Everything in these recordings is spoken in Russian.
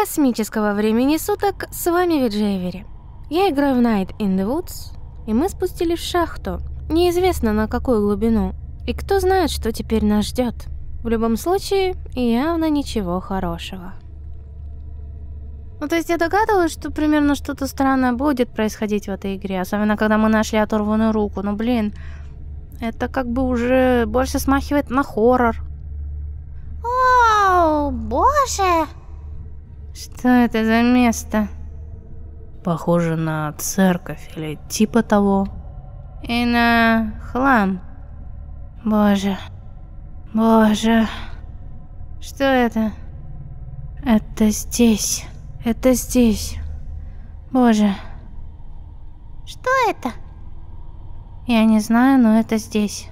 космического времени суток, с вами Виджейвери. Я играю в Night in the Woods, и мы спустились в шахту, неизвестно на какую глубину, и кто знает, что теперь нас ждет. В любом случае, явно ничего хорошего. Ну, то есть я догадывалась, что примерно что-то странное будет происходить в этой игре, особенно когда мы нашли оторванную руку, но блин, это как бы уже больше смахивает на хоррор. О, боже! Что это за место? Похоже на церковь или типа того. И на хлам. Боже. Боже. Что это? Это здесь. Это здесь. Боже. Что это? Я не знаю, но это здесь.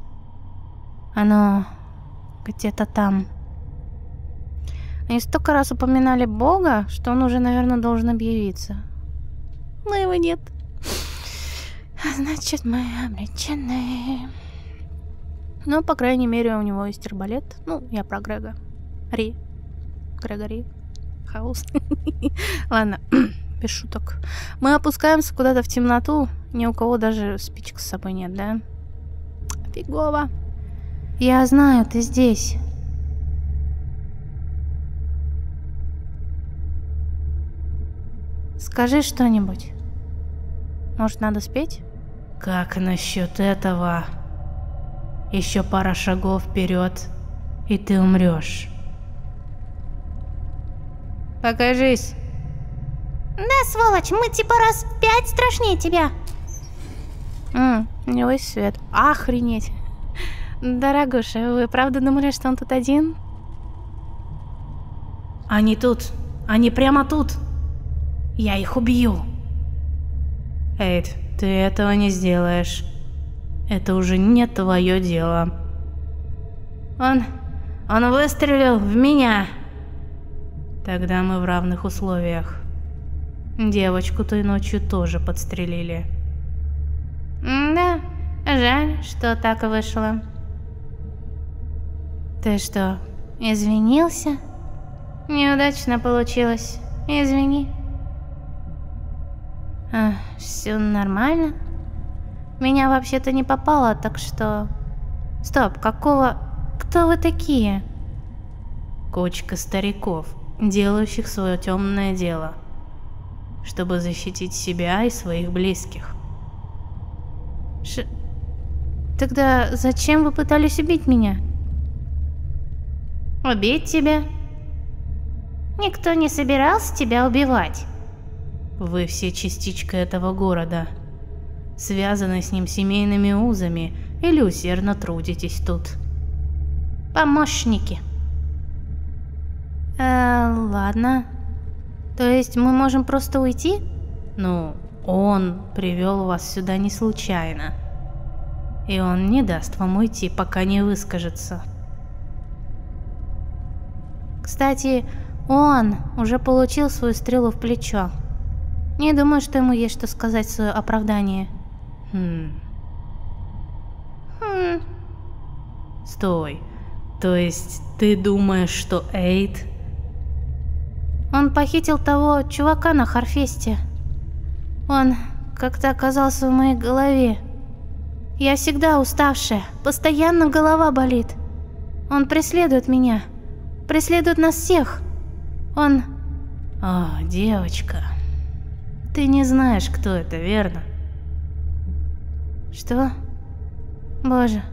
Оно где-то там. Они столько раз упоминали Бога, что он уже, наверное, должен объявиться. Но его нет. Значит, мы обречены. Но, по крайней мере, у него есть арбалет. Ну, я про Грега. Грегори. Хаус. Ладно, без шуток. Мы опускаемся куда-то в темноту. Ни у кого даже спичек с собой нет, да? Фигово. Я знаю, ты здесь. Скажи что-нибудь. Может, надо спеть? Как насчет этого? Еще пара шагов вперед, и ты умрешь. Покажись. Да, сволочь, мы типа раз в 5 страшнее тебя. У него есть свет. Охренеть. Дорогуша, вы правда думали, что он тут один? Они тут. Они прямо тут. Я их убью. Эйд, ты этого не сделаешь. Это уже не твое дело. Он выстрелил в меня. Тогда мы в равных условиях. Девочку той ночью тоже подстрелили. Да, жаль, что так вышло. Ты что, извинился? Неудачно получилось. Извини. Все нормально? Меня вообще-то не попало, так что... Стоп, какого... Кто вы такие? Кучка стариков, делающих свое темное дело, чтобы защитить себя и своих близких. Тогда зачем вы пытались убить меня? Убить тебя? Никто не собирался тебя убивать. Вы все частичка этого города, связаны с ним семейными узами или усердно трудитесь тут. Помощники. Ладно. То есть мы можем просто уйти? Ну, он привел вас сюда не случайно. И он не даст вам уйти, пока не выскажется. Кстати, он уже получил свою стрелу в плечо. Не думаю, что ему есть что сказать в свое оправдание. Стой. То есть ты думаешь, что Эйд... Он похитил того чувака на Харфесте. Он как-то оказался в моей голове. Я всегда уставшая, постоянно голова болит. Он преследует меня. Преследует нас всех. Он... О, девочка. Ты не знаешь, кто это, верно? Что? Боже.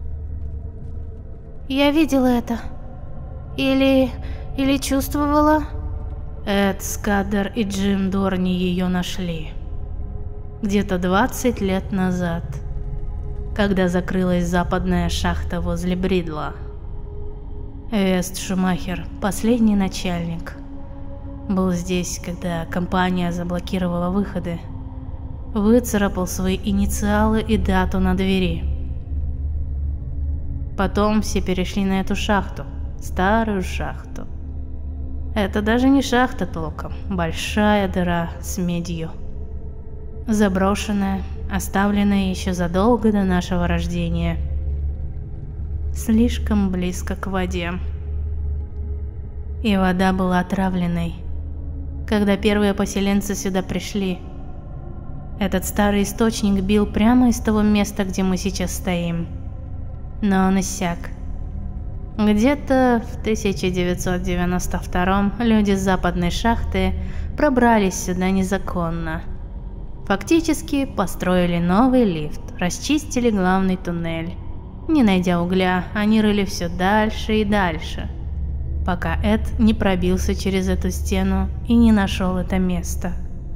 Я видела это. Или чувствовала. Эд, Скадер и Джим Дорни ее нашли. Где-то 20 лет назад, когда закрылась западная шахта возле Бридла. Вест Шумахер, последний начальник, был здесь, когда компания заблокировала выходы. Выцарапал свои инициалы и дату на двери. Потом все перешли на эту шахту, старую шахту. Это даже не шахта толком, большая дыра с медью. Заброшенная, оставленная еще задолго до нашего рождения. Слишком близко к воде. И вода была отравленной, когда первые поселенцы сюда пришли. Этот старый источник бил прямо из того места, где мы сейчас стоим. Но он иссяк. Где-то в 1992 люди с западной шахты пробрались сюда незаконно. Фактически построили новый лифт, расчистили главный туннель. Не найдя угля, они рыли все дальше и дальше, пока Эд не пробился через эту стену и не нашел это место.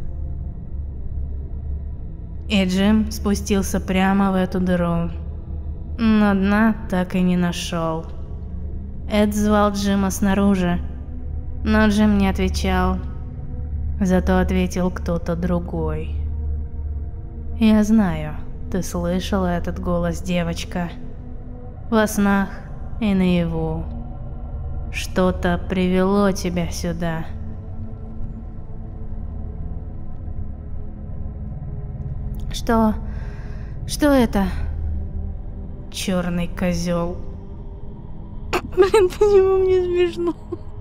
И Джим спустился прямо в эту дыру, но дна так и не нашел. Эд звал Джима снаружи, но Джим не отвечал, зато ответил кто-то другой. Я знаю, ты слышала этот голос, девочка, во снах и наяву. Что-то привело тебя сюда. Что это? Черный козел. Блин, почему мне смешно?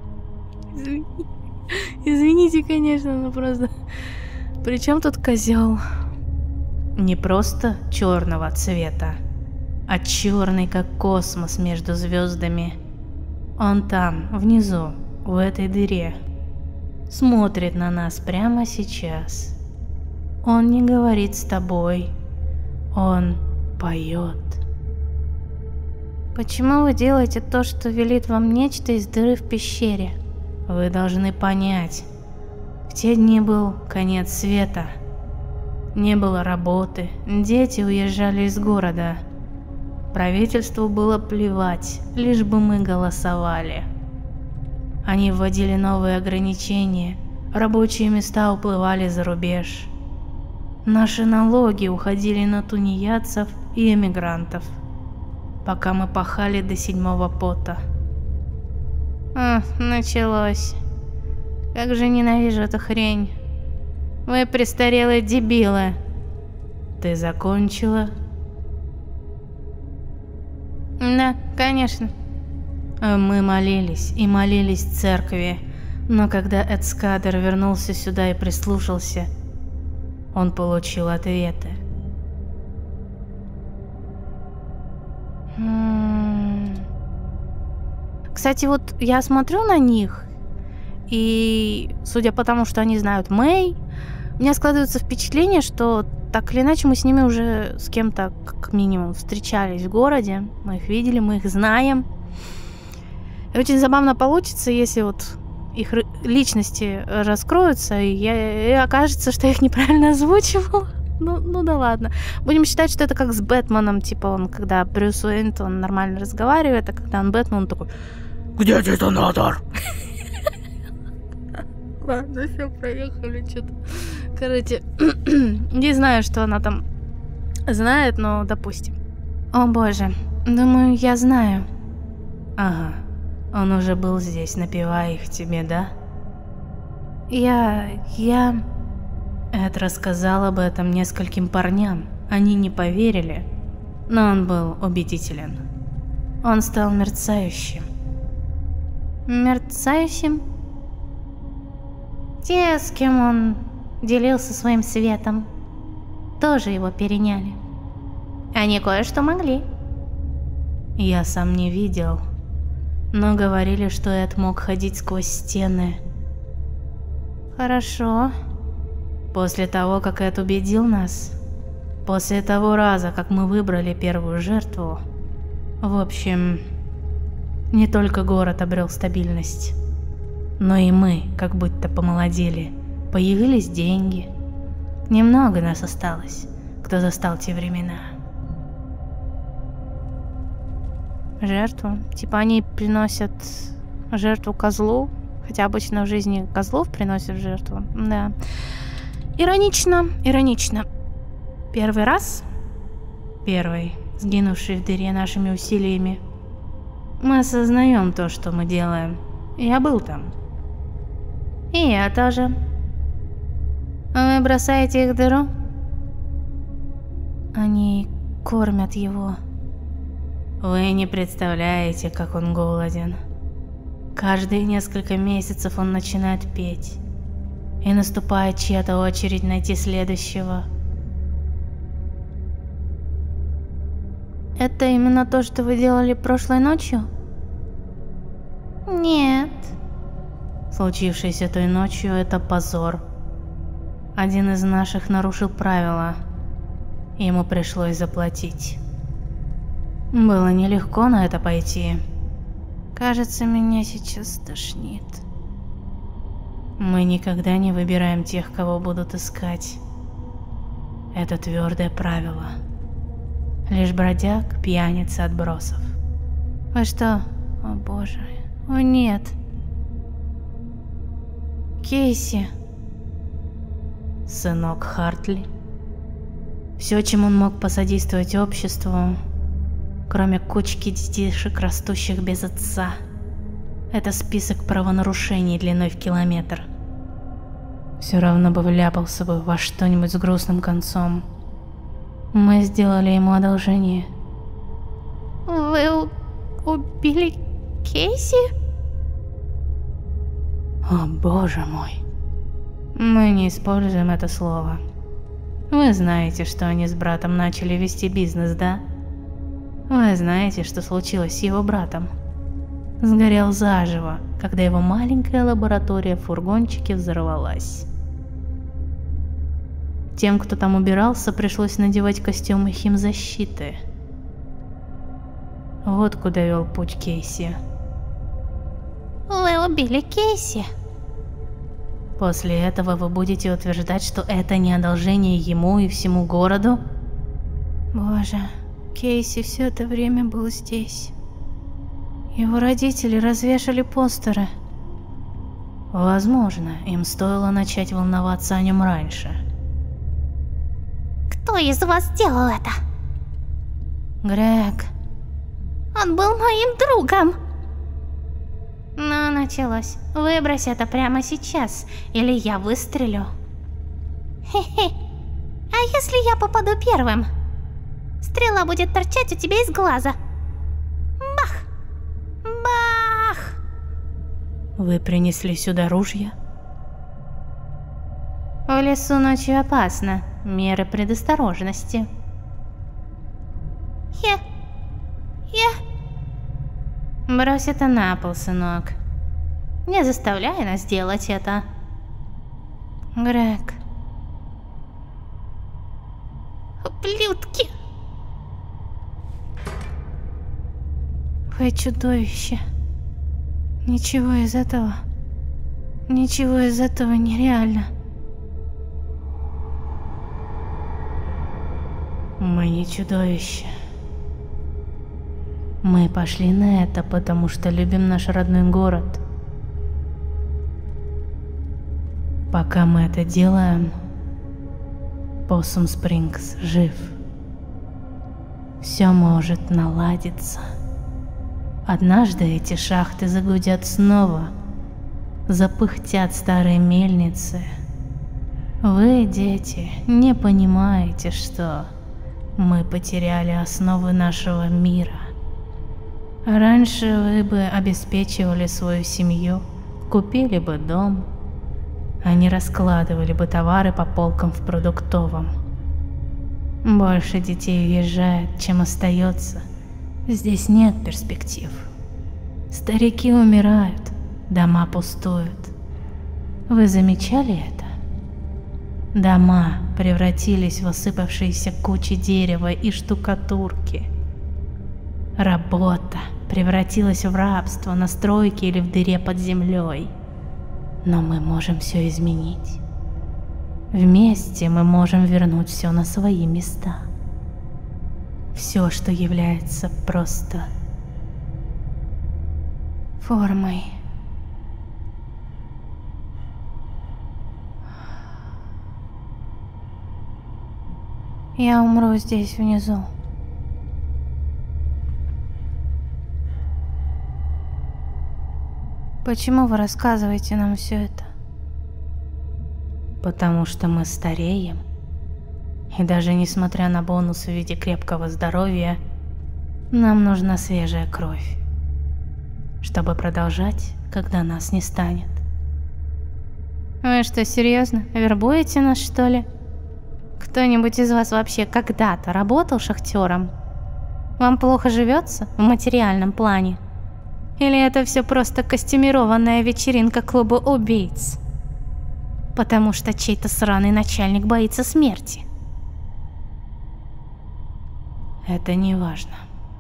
Извините, конечно, но просто... При чем тут козел? Не просто черного цвета, а черный, как космос между звездами. Он там, внизу, в этой дыре. Смотрит на нас прямо сейчас. Он не говорит с тобой. Он поет. Почему вы делаете то, что велит вам нечто из дыры в пещере? Вы должны понять. В те дни был конец света. Не было работы, дети уезжали из города. Правительству было плевать, лишь бы мы голосовали. Они вводили новые ограничения, рабочие места уплывали за рубеж. Наши налоги уходили на тунеядцев и эмигрантов, пока мы пахали до седьмого пота. Началось. Как же ненавижу эту хрень. Вы престарелые дебилы. Ты закончила? Да, конечно. Мы молились и молились в церкви, но когда Эд Скадер вернулся сюда и прислушался, он получил ответы. Кстати, вот я смотрю на них, и судя по тому, что они знают Мэй, у меня складывается впечатление, что так или иначе мы с ними уже с кем-то как минимум встречались в городе, мы их видели, мы их знаем. И очень забавно получится, если вот их личности раскроются, и окажется, что я их неправильно озвучивала. Ну да ладно. Будем считать, что это как с Бэтменом, типа он, когда Брюс Уэйн, он нормально разговаривает, а когда он Бэтмен, он такой: «Где детонатор?» Ладно, все, проехали, что-то. Короче, не знаю, что она там знает, но допустим. О боже, думаю, я знаю. Ага, он уже был здесь, напевая их тебе, да? Я... Эд рассказал об этом нескольким парням. Они не поверили, но он был убедителен. Он стал мерцающим. Мерцающим? Те, с кем он делился своим светом, тоже его переняли. Они кое-что могли. Я сам не видел, но говорили, что Эд мог ходить сквозь стены. Хорошо. После того, как Эд убедил нас, после того раза, как мы выбрали первую жертву, в общем, не только город обрел стабильность, но и мы как будто помолодели, появились деньги. Немного нас осталось, кто застал те времена. Жертву? Типа они приносят жертву козлу, хотя обычно в жизни козлов приносят в жертву, да. Иронично, иронично. Первый раз? Первый, сгинувший в дыре нашими усилиями. Мы осознаем то, что мы делаем. Я был там. И я тоже. Вы бросаете их в дыру? Они кормят его. Вы не представляете, как он голоден. Каждые несколько месяцев он начинает петь. и наступает чья-то очередь найти следующего. Это именно то, что вы делали прошлой ночью? Нет. Случившееся той ночью — это позор. Один из наших нарушил правила. Ему пришлось заплатить. Было нелегко на это пойти. Кажется, меня сейчас тошнит. Мы никогда не выбираем тех, кого будут искать. Это твердое правило. Лишь бродяг, пьяниц и отбросов. Вы что? О боже. О нет. Кейси. Сынок Хартли. Все, чем он мог посодействовать обществу, кроме кучки детишек, растущих без отца, это список правонарушений длиной в километр. Все равно бы вляпался бы во что-нибудь с грустным концом. Мы сделали ему одолжение. Вы убили Кейси? О боже мой. Мы не используем это слово. Вы знаете, что они с братом начали вести бизнес, да? Вы знаете, что случилось с его братом? Сгорел заживо, когда его маленькая лаборатория в фургончике взорвалась. Тем, кто там убирался, пришлось надевать костюмы химзащиты. Вот куда вел путь Кейси. Вы убили Кейси? После этого вы будете утверждать, что это не одолжение ему и всему городу? Боже, Кейси все это время был здесь. Его родители развешали постеры. Возможно, им стоило начать волноваться о нем раньше. Кто из вас сделал это? Грег. Он был моим другом. Ну, началось. Выбрось это прямо сейчас, или я выстрелю. Хе-хе. А если я попаду первым? Стрела будет торчать у тебя из глаза. Бах! Бах! Вы принесли сюда ружья? В лесу ночью опасно. Меры предосторожности. Я... Брось это на пол, сынок. Не заставляй нас делать это. Грег. Ублюдки! Вы чудовище. Ничего из этого нереально. Мы не чудовища. Мы пошли на это, потому что любим наш родной город. Пока мы это делаем, Possum Springs жив. Все может наладиться. Однажды эти шахты загудят снова, запыхтят старые мельницы. Вы, дети, не понимаете, что мы потеряли основы нашего мира. Раньше вы бы обеспечивали свою семью, купили бы дом, а не раскладывали бы товары по полкам в продуктовом. Больше детей уезжает, чем остается. Здесь нет перспектив. Старики умирают, дома пустуют. Вы замечали это? Дома превратились в осыпавшиеся кучи дерева и штукатурки. Работа превратилась в рабство на стройке или в дыре под землей. Но мы можем все изменить. Вместе мы можем вернуть все на свои места. Все, что является просто формой. Я умру здесь внизу. Почему вы рассказываете нам все это? Потому что мы стареем. И даже несмотря на бонус в виде крепкого здоровья, нам нужна свежая кровь, чтобы продолжать, когда нас не станет. Вы что, серьезно? Вербуете нас, что ли? Кто-нибудь из вас вообще когда-то работал шахтером? Вам плохо живется в материальном плане? Или это все просто костюмированная вечеринка клуба убийц? Потому что чей-то сраный начальник боится смерти. Это не важно.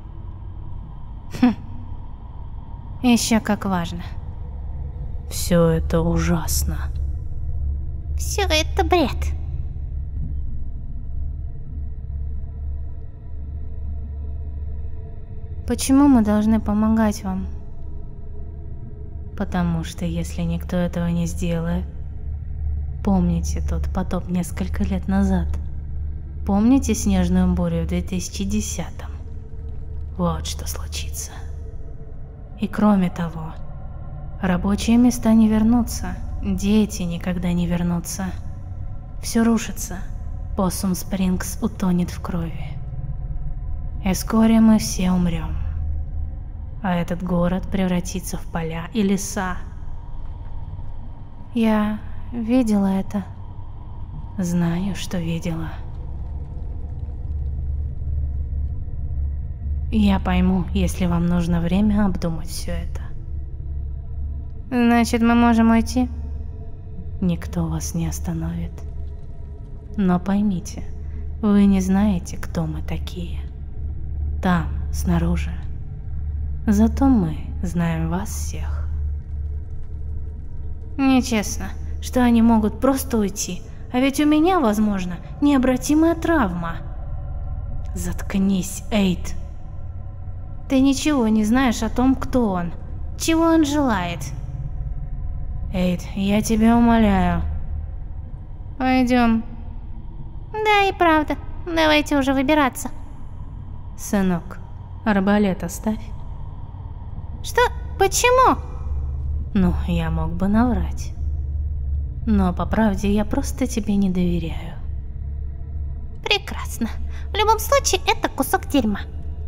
Еще как важно. Все это ужасно. Все это бред. Почему мы должны помогать вам? Потому что если никто этого не сделает... Помните тот потоп несколько лет назад? Помните снежную бурю в 2010-м? Вот что случится. И кроме того, рабочие места не вернутся, дети никогда не вернутся. Все рушится, Поссум Спрингс утонет в крови. И вскоре мы все умрем. А этот город превратится в поля и леса. Я видела это. Знаю, что видела. Я пойму, если вам нужно время обдумать все это. Значит, мы можем уйти? Никто вас не остановит. Но поймите, вы не знаете, кто мы такие. Там, снаружи. Зато мы знаем вас всех. Нечестно, что они могут просто уйти, а ведь у меня, возможно, необратимая травма. Заткнись, Эйд. Ты ничего не знаешь о том, кто он, чего он желает. Эйд, я тебя умоляю. Пойдем. Да и правда, давайте уже выбираться. Сынок, арбалет оставь. Что? Почему? Ну, я мог бы наврать. Но по правде я просто тебе не доверяю. Прекрасно. В любом случае, это кусок дерьма.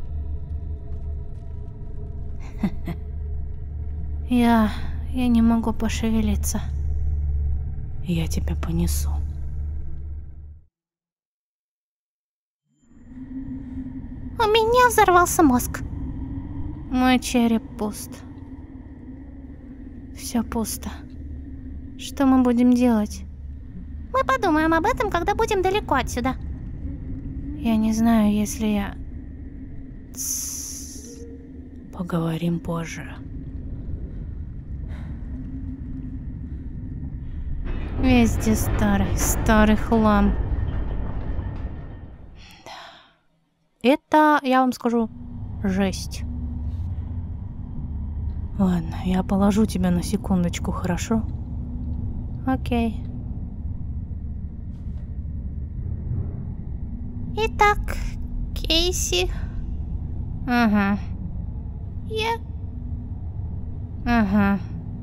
Я не могу пошевелиться. Я тебя понесу. У меня взорвался мозг. Мой череп пуст. Все пусто. Что мы будем делать? Мы подумаем об этом, когда будем далеко отсюда. Я не знаю, если я... Поговорим позже. Везде старый хлам. Это, я вам скажу, жесть. Ладно, я положу тебя на секундочку, хорошо? Окей. Итак, Кейси. Ага. Ага.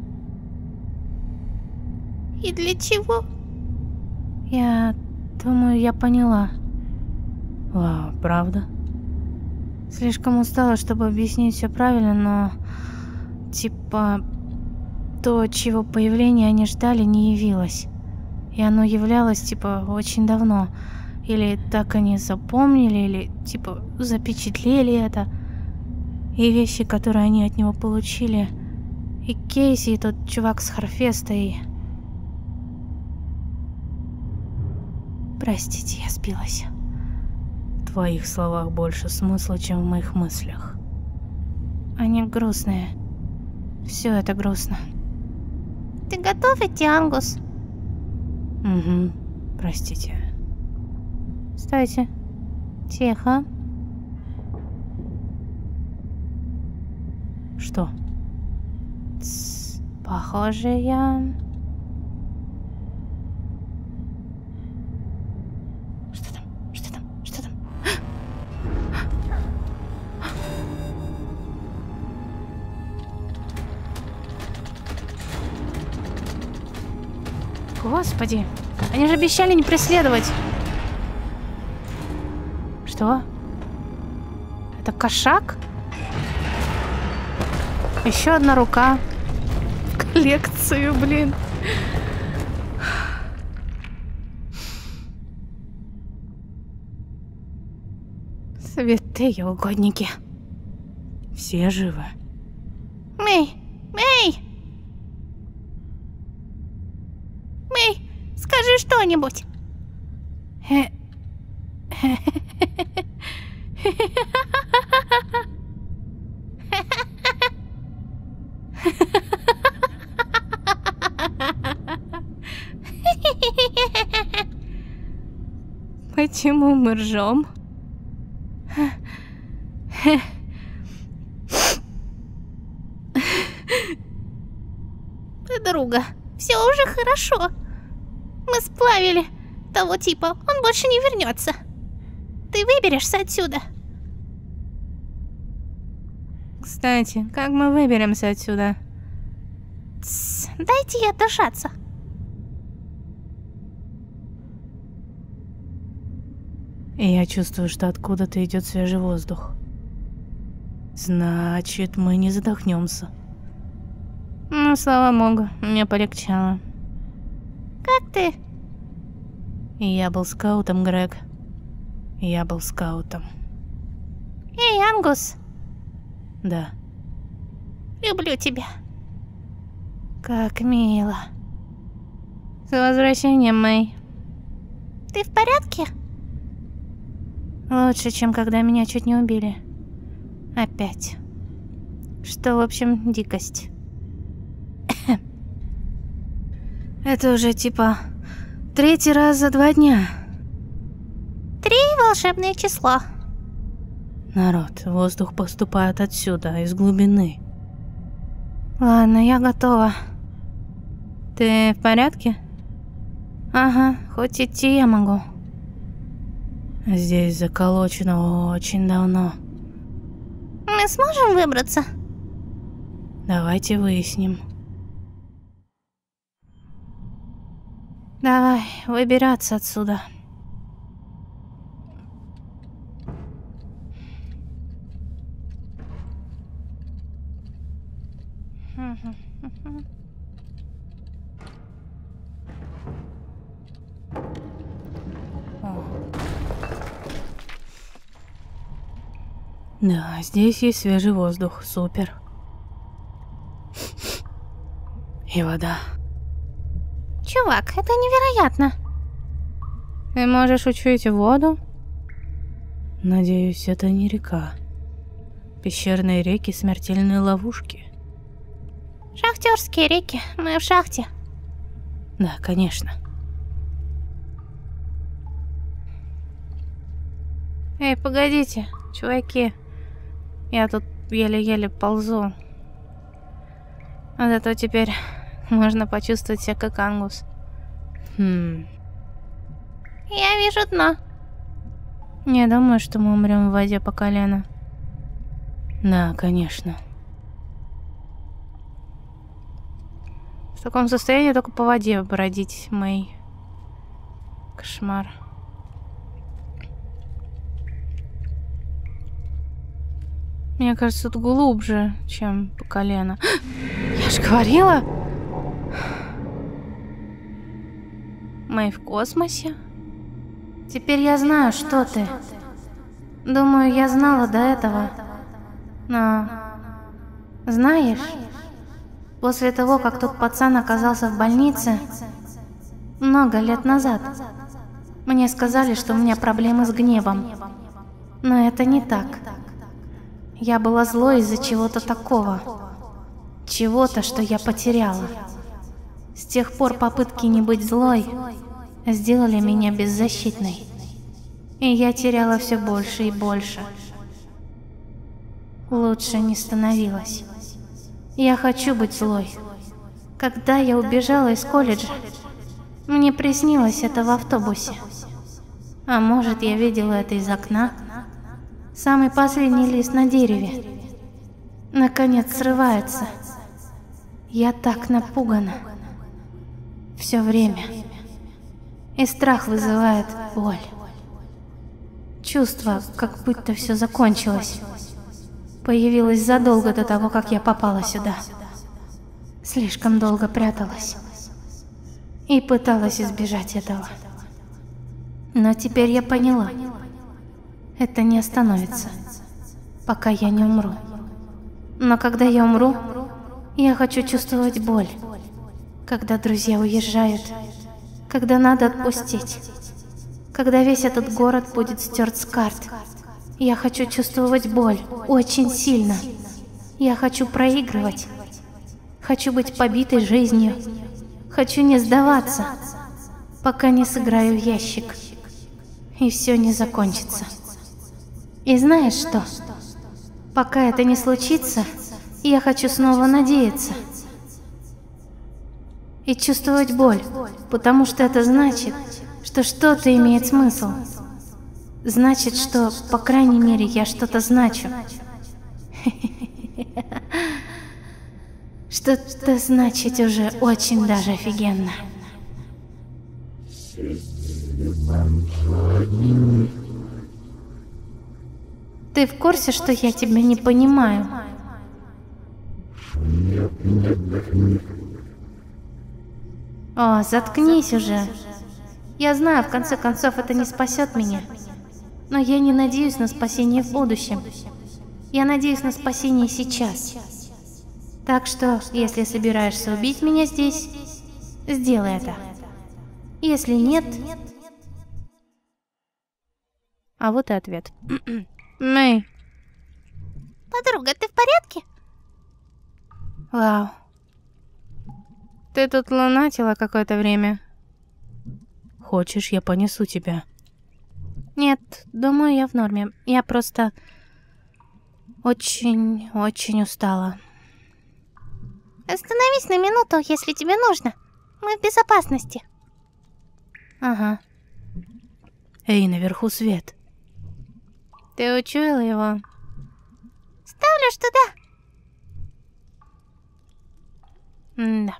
И для чего? Я думаю, я поняла. Вау, правда? Слишком устала, чтобы объяснить все правильно, но... Типа... То, чего появления они ждали, не явилось. И оно являлось, типа, очень давно. Или так они запомнили, или, типа, запечатлели это. И вещи, которые они от него получили. И Кейси, и тот чувак с Харфеста, и... Простите, я сбилась. В твоих словах больше смысла, чем в моих мыслях. Они грустные. Все это грустно. Ты готов идти, Ангус? Угу, простите. Стойте. Тихо. Что? Похоже, я... Что там? Что там? Что там? Господи, они же обещали не преследовать. Что? Это кошак? Еще одна рука. В коллекцию, блин. Святые угодники. Все живы? Мэй! Мэй! Мэй, скажи что-нибудь. Почему мы ржем? Подруга, все уже хорошо. Мы сплавили того типа, он больше не вернется. Ты выберешься отсюда. Кстати, как мы выберемся отсюда? Тсс, дайте ей отдышаться. И я чувствую, что откуда-то идет свежий воздух. Значит, мы не задохнемся. Ну, слава богу, мне полегчало. Как ты? Я был скаутом, Грег. Я был скаутом. Эй, Ангус, Да. люблю тебя. Как мило. С возвращением, Мэй. Ты в порядке? Лучше, чем когда меня чуть не убили. Опять. Что, в общем, дикость. Это уже типа 3-й раз за 2 дня. 3 волшебное число. Народ, воздух поступает отсюда, из глубины. Ладно, я готова. Ты в порядке? Ага, хоть идти я могу. Здесь заколочено очень давно. Мы сможем выбраться? Давайте выясним. Давай, выбираться отсюда. Да, здесь есть свежий воздух, супер. И вода. Чувак, это невероятно. Ты можешь учуять воду? Надеюсь, это не река. Пещерные реки — смертельные ловушки. Шахтерские реки, мы в шахте. Да, конечно. Эй, погодите, чуваки. Я тут еле-еле ползу. А зато теперь можно почувствовать себя как Ангус. Хм. Я вижу дно. Не думаю, что мы умрем в воде по колено. Да, конечно. В таком состоянии только по воде бродить, Мэй. Кошмар. Мне кажется, тут глубже, чем по колено. Я ж говорила! Мэй в космосе? Теперь я знаю, что ты. Думаю, я знала до этого. Но... Знаешь, после того, как тот пацан оказался в больнице, много лет назад, мне сказали, что у меня проблемы с гневом. Но это не так. Я была злой из-за чего-то такого. Чего-то, что я потеряла. С тех пор попытки не быть злой сделали меня беззащитной. И я теряла все больше и больше. Лучше не становилось. Я хочу быть злой. Когда я убежала из колледжа, мне приснилось это в автобусе. А может, я видела это из окна? Самый последний лист на дереве наконец срывается. Я так напугана. Все время. И страх вызывает боль. Чувство, как будто все закончилось, появилось задолго до того, как я попала сюда. Слишком долго пряталась и пыталась избежать этого. Но теперь я поняла. это не остановится, пока я не умру. Но когда я умру, я хочу чувствовать боль. Когда друзья уезжают, когда надо отпустить, когда весь этот город будет стерт с карт. Я хочу чувствовать боль очень сильно. Я хочу проигрывать. Хочу быть побитой жизнью. Хочу не сдаваться, пока не сыграю в ящик. И все не закончится. И знаешь что? Пока это не случится, я хочу снова надеяться. И чувствовать боль, потому что это значит, что что-то имеет смысл. Значит, что, по крайней мере, я что-то значу. Что-то значит уже очень даже офигенно. Ты в курсе, что я тебя не понимаю? О, заткнись уже. Я знаю, в конце концов, это не спасет меня. Но я не надеюсь на спасение в будущем. Я надеюсь на спасение сейчас. Так что, если собираешься убить меня здесь, сделай это. Если нет... А вот и ответ. Мэй. Подруга, ты в порядке? Вау. Ты тут лунатила какое-то время. Хочешь, я понесу тебя? Нет, думаю, я в норме. Я просто очень устала. Остановись на минуту, если тебе нужно. Мы в безопасности. Ага. Эй, наверху свет. Ты учуяла его? Ставлю, что да. Да.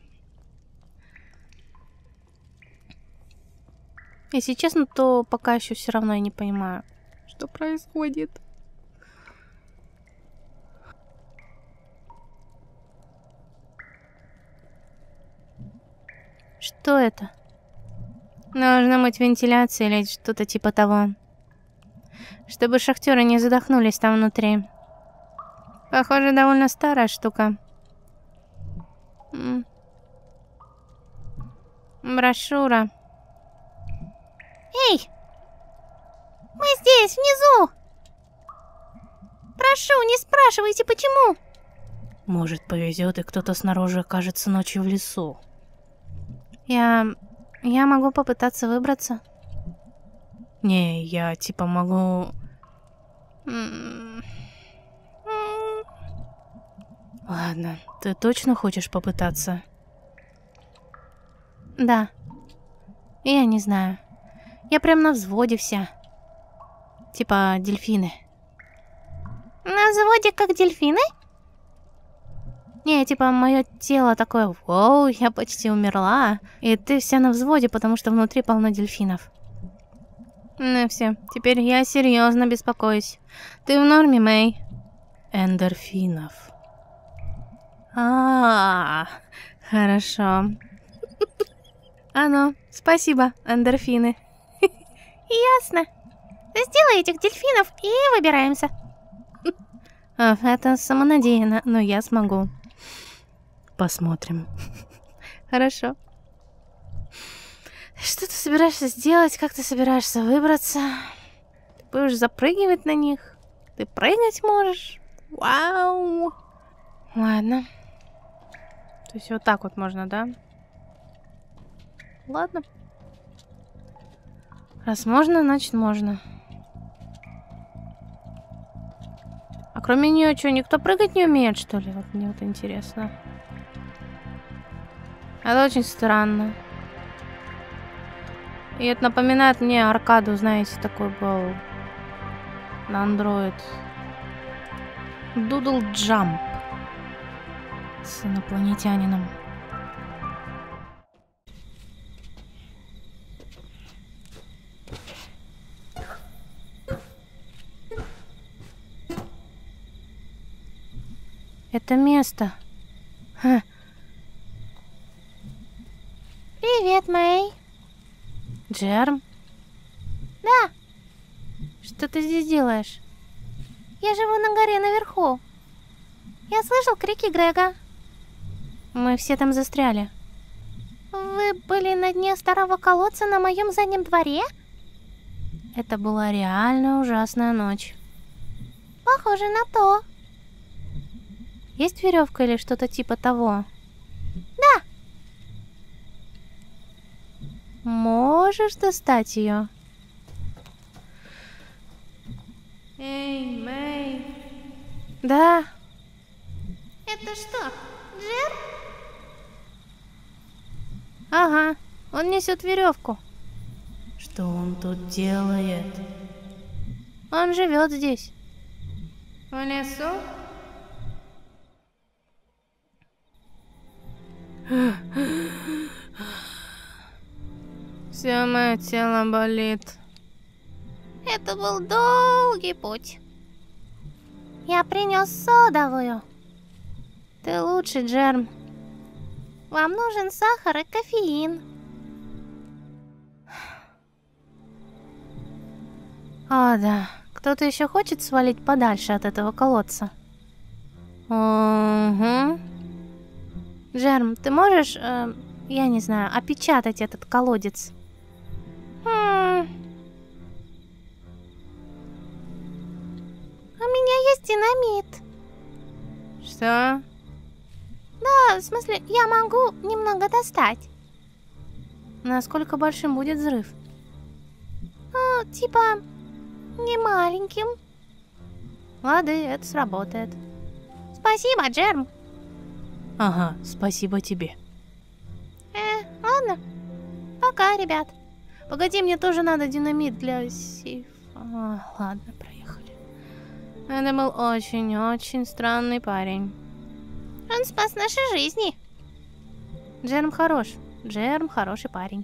Если честно, то пока еще все равно я не понимаю, что происходит. Что это? Должна быть вентиляция или что-то типа того. Чтобы шахтеры не задохнулись там внутри. Похоже, довольно старая штука. Брошюра. Эй! Мы здесь, внизу! Прошу, не спрашивайте, почему. Может, повезет, и кто-то снаружи окажется ночью в лесу. Я могу попытаться выбраться. Не, я типа могу... Ладно, ты точно хочешь попытаться? Да. Я не знаю. Я прям на взводе вся. Типа дельфины. На взводе как дельфины? Не, типа мое тело такое, воу, я почти умерла. И ты вся на взводе, потому что внутри полно дельфинов. Ну все, теперь я серьезно беспокоюсь. Ты в норме, Мэй? Эндорфинов. Хорошо. Спасибо, эндорфины. Ясно. Сделай этих дельфинов и выбираемся. Это самонадеянно, но я смогу. Посмотрим. Хорошо. Что ты собираешься сделать? Как ты собираешься выбраться? Ты будешь запрыгивать на них? Ты прыгать можешь? Вау! Ладно. То есть вот так вот можно, да? Ладно. Раз можно, значит можно. А кроме нее что, никто прыгать не умеет, что ли? Вот мне вот интересно. Это очень странно. И это напоминает мне аркаду, знаете, такой был на Android. Doodle Jump с инопланетянином. Это место. Ха. Привет, Мэй. Джерм? Да. Что ты здесь делаешь? Я живу на горе наверху. Я слышал крики Грега. Мы все там застряли. Вы были на дне старого колодца на моем заднем дворе? Это была реально ужасная ночь. Похоже на то. Есть веревка или что-то типа того? Да. Можешь достать ее? Эй, Мэй. Да. Это что, Джер? Ага, он несет веревку. Что он тут делает? Он живет здесь. В лесу? Все мое тело болит. Это был долгий путь. Я принес содовую. Ты лучший, Джерм. Вам нужен сахар и кофеин. О, да. Кто-то еще хочет свалить подальше от этого колодца? Угу. Джерм, ты можешь, я не знаю, опечатать этот колодец? У меня есть динамит. Что? Да, в смысле, я могу немного достать. Насколько большим будет взрыв? Ну, типа, не маленьким. Ладно, это сработает. Спасибо, Джерм. Ага, спасибо тебе. Ладно. Пока, ребят. Погоди, мне тоже надо динамит для сейфа. Ладно, проехали. Это был очень-очень странный парень. Он спас наши жизни. Джерм хорош. Джерм хороший парень.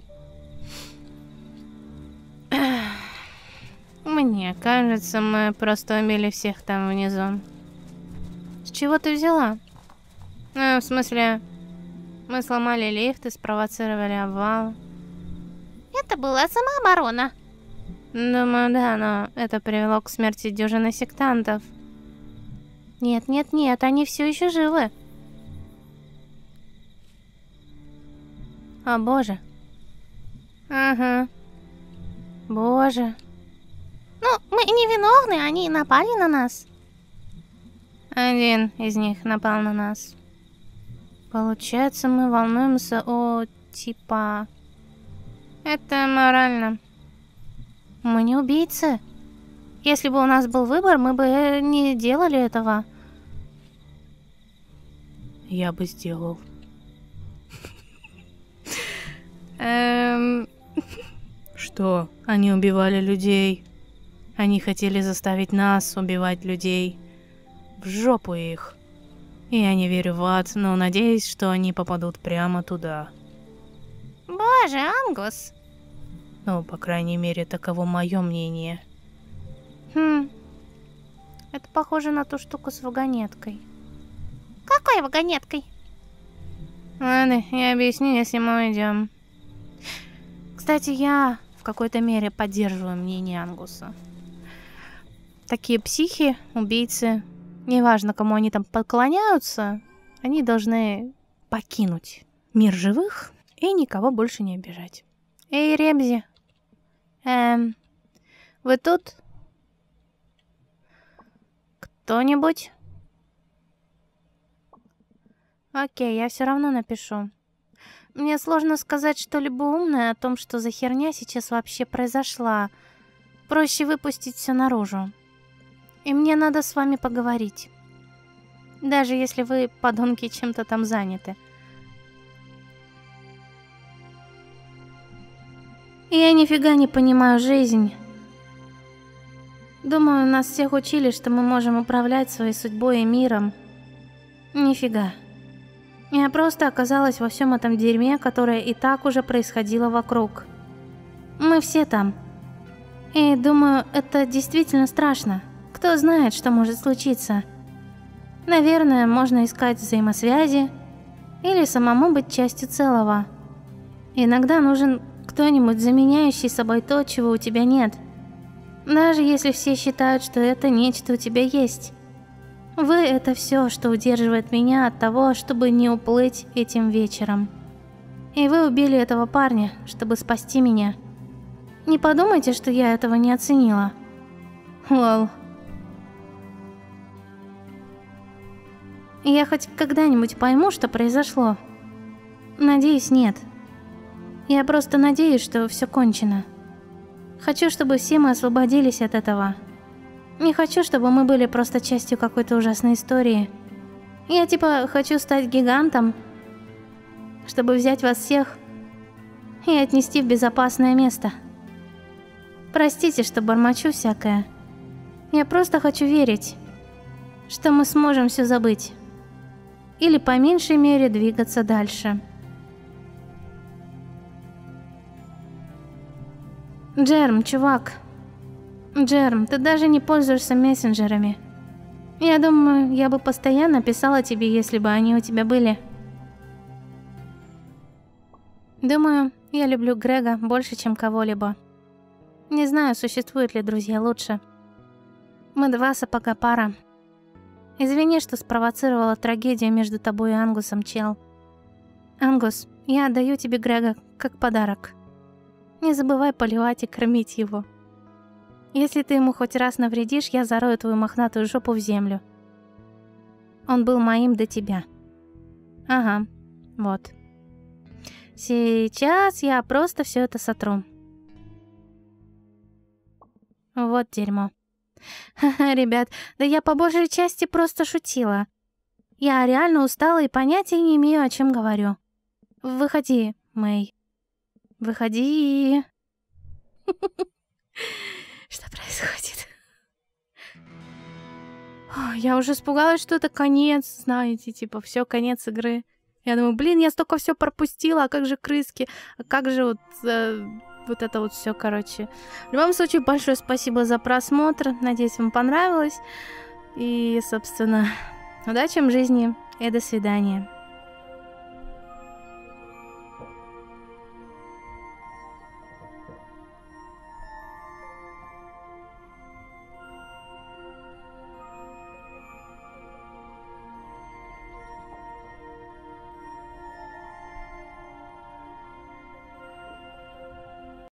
Мне кажется, мы просто убили всех там внизу. С чего ты взяла? В смысле, мы сломали лифт и спровоцировали обвал. Это была самооборона. Думаю, да, но это привело к смерти дюжины сектантов. Нет, нет, нет, они все еще живы. О, боже. Ага. Боже. Ну, мы невиновны, они напали на нас. Один из них напал на нас. Получается, мы волнуемся о, типа... Это морально. Мы не убийцы. Если бы у нас был выбор, мы бы не делали этого. Я бы сделал. Что? Они убивали людей. Они хотели заставить нас убивать людей. В жопу их. Я не верю в ад, но надеюсь, что они попадут прямо туда. Боже, Ангус. Ну, по крайней мере, таково мое мнение. Это похоже на ту штуку с вагонеткой. Какой вагонеткой? Ладно, я объясню, если мы уйдем. Кстати, я в какой-то мере поддерживаю мнение Ангуса. Такие психи, убийцы, неважно, кому они там поклоняются, они должны покинуть мир живых и никого больше не обижать. Эй, Ребзи. Вы тут? Кто-нибудь? Окей, я все равно напишу. Мне сложно сказать что-либо умное о том, что за херня сейчас вообще произошла. Проще выпустить все наружу. И мне надо с вами поговорить. Даже если вы, подонки, чем-то там заняты. Я нифига не понимаю жизнь. Думаю, нас всех учили, что мы можем управлять своей судьбой и миром. Нифига. Я просто оказалась во всем этом дерьме, которое и так уже происходило вокруг. Мы все там. И думаю, это действительно страшно. Кто знает, что может случиться. Наверное, можно искать взаимосвязи или самому быть частью целого. Иногда нужен кто-нибудь, заменяющий собой то, чего у тебя нет. Даже если все считают, что это нечто у тебя есть. Вы — это все, что удерживает меня от того, чтобы не уплыть этим вечером. И вы убили этого парня, чтобы спасти меня. Не подумайте, что я этого не оценила. Лол. Я хоть когда-нибудь пойму, что произошло? Надеюсь, нет. Я просто надеюсь, что все кончено. Хочу, чтобы все мы освободились от этого. Не хочу, чтобы мы были просто частью какой-то ужасной истории. Я типа хочу стать гигантом, чтобы взять вас всех и отнести в безопасное место. Простите, что бормочу всякое. Я просто хочу верить, что мы сможем все забыть. Или по меньшей мере двигаться дальше. Джерм, чувак. Джерм, ты даже не пользуешься мессенджерами. Я думаю, я бы постоянно писала тебе, если бы они у тебя были. Думаю, я люблю Грега больше, чем кого-либо. Не знаю, существуют ли друзья лучше. Мы два сапога пара. Извини, что спровоцировала трагедию между тобой и Ангусом, чел. Ангус, я отдаю тебе Грега как подарок. Не забывай поливать и кормить его. Если ты ему хоть раз навредишь, я зарою твою мохнатую жопу в землю. Он был моим до тебя. Ага, вот. Сейчас я просто все это сотру. Вот дерьмо. Ха-ха, ребят, да я по большей части просто шутила. Я реально устала и понятия не имею, о чем говорю. Выходи, Мэй. Выходи. Что происходит? Я уже испугалась, что это конец, знаете, типа, все, конец игры. Я думаю, блин, я столько все пропустила, а как же крыски, а как же вот это вот все, короче. В любом случае, большое спасибо за просмотр. Надеюсь, вам понравилось. И, собственно, удачи в жизни и до свидания.